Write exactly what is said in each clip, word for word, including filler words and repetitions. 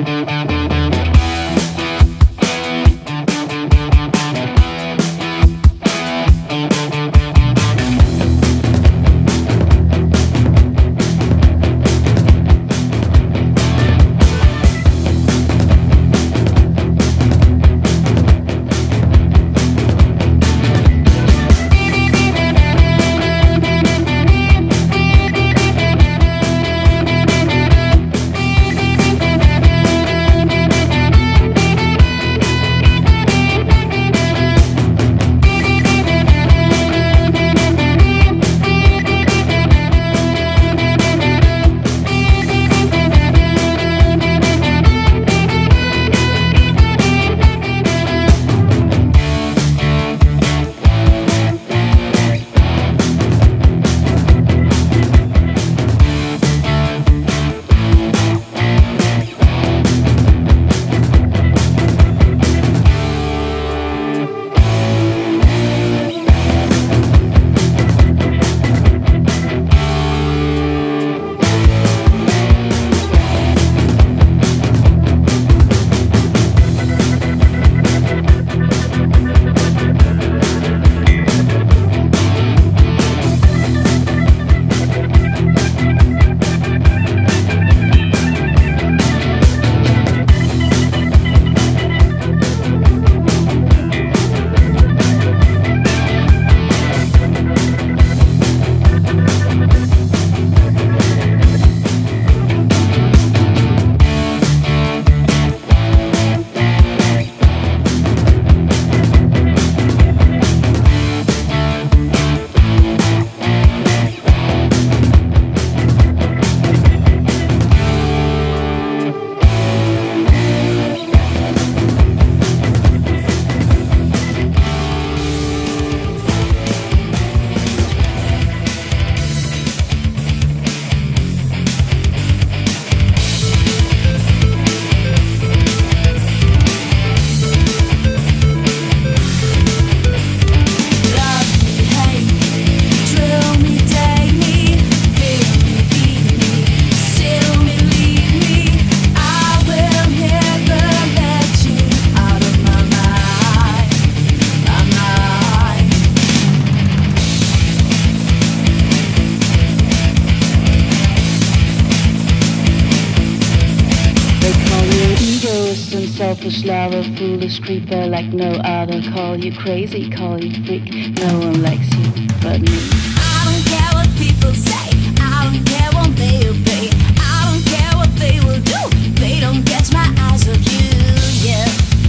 Selfish lover, foolish creeper like no other. Call you crazy, call you freak. No one likes you but me. I don't care what people say, I don't care what they obey, I don't care what they will do. They don't get my eyes of you, yeah.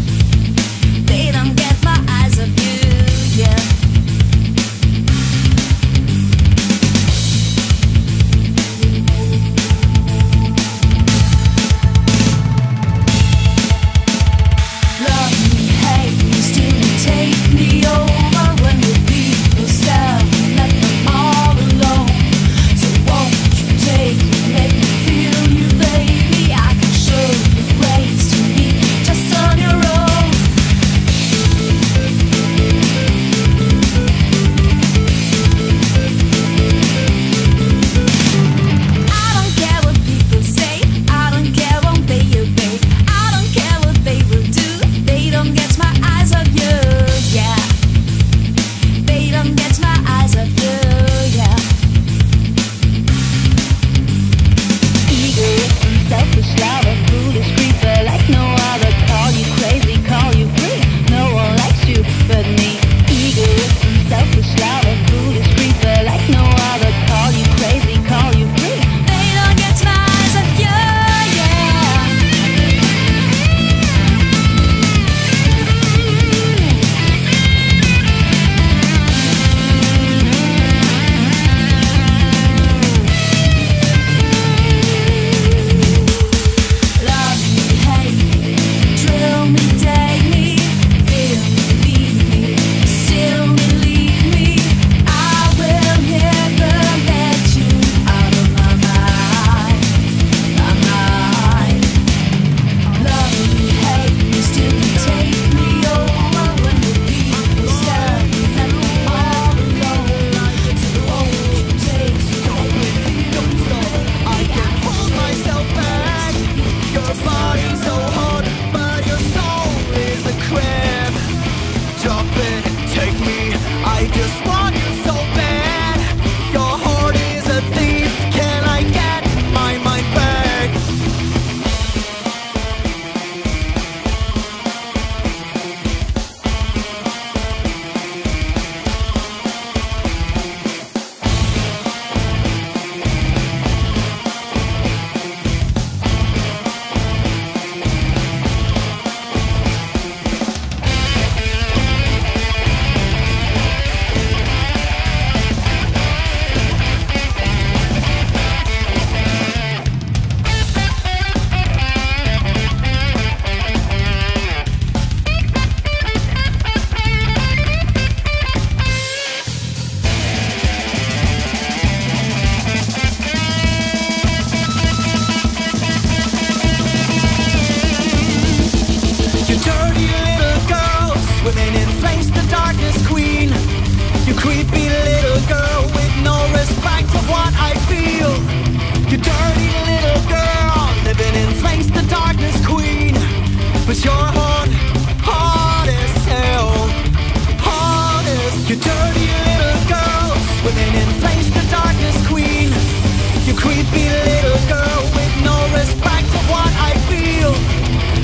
They don't get my eyes of you, yeah. Take me over when the people stare. Let them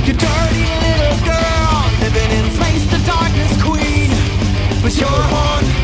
You dirty little girl, living in flames, the darkness queen. But you're one